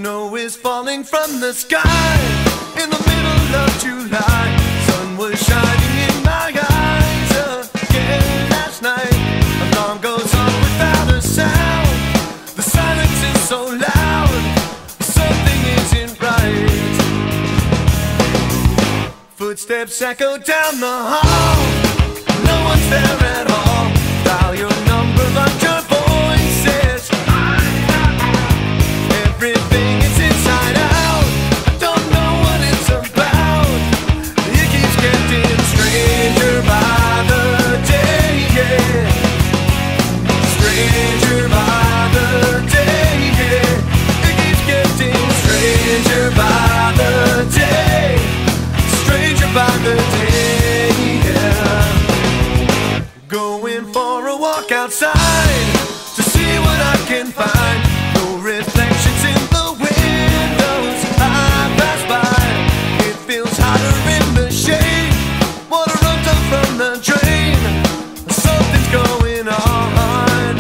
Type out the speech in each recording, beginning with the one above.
Snow is falling from the sky in the middle of July. Sun was shining in my eyes again last night. Alarm goes on without a sound. The silence is so loud. Something isn't right. Footsteps echo down the hall. No one's there at all. Dial your number, but your voice says everything is inside out. I don't know what it's about. It keeps getting stranger by the day, yeah. Stranger by the day, yeah. It keeps getting stranger by the day. Stranger by the day, yeah. Going for a walk outside to see what I can find. No reflections in the windows I pass by. It feels hotter in the shade. Water runs up from the drain. Something's going on.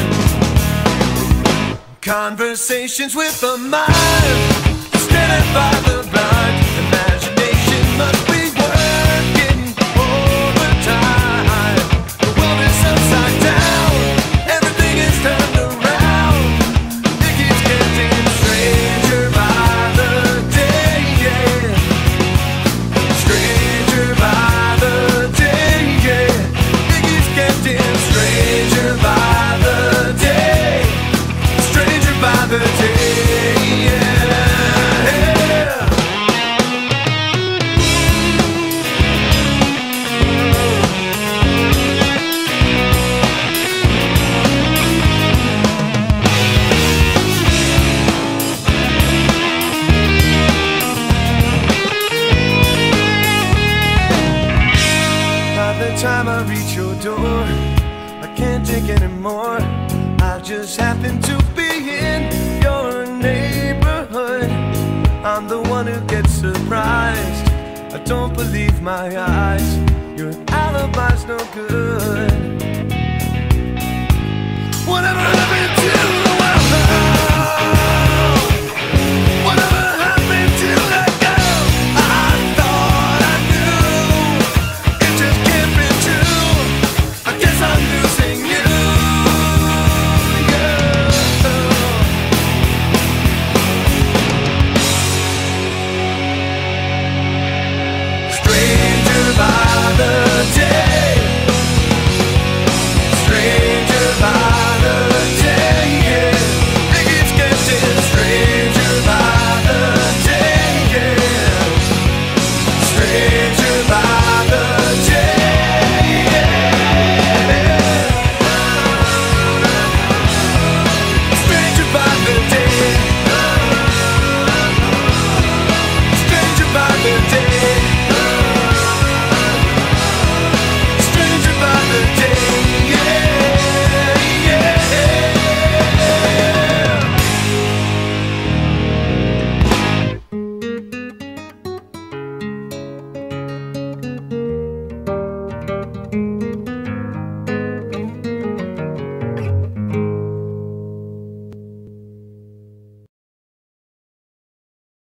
Conversations with the mind, standing by the blind. Imagination must be working overtime. The world is upside down. Everything is turned around. It keeps getting stranger by the day, yeah. Stranger by the day, yeah. It keeps getting stranger by the day. Stranger by the day, yeah. By the time I reach your door, I can't take anymore. I just happen to be in your neighborhood. I'm the one who gets surprised. I don't believe my eyes. Your alibi's no good. Whatever happened to